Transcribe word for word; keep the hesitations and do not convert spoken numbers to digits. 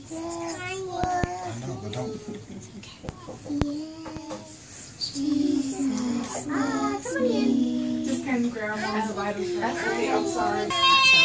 know, but don't. Jesus. Ah, come on in. Just kind of grab all the items. That's okay. I'm sorry.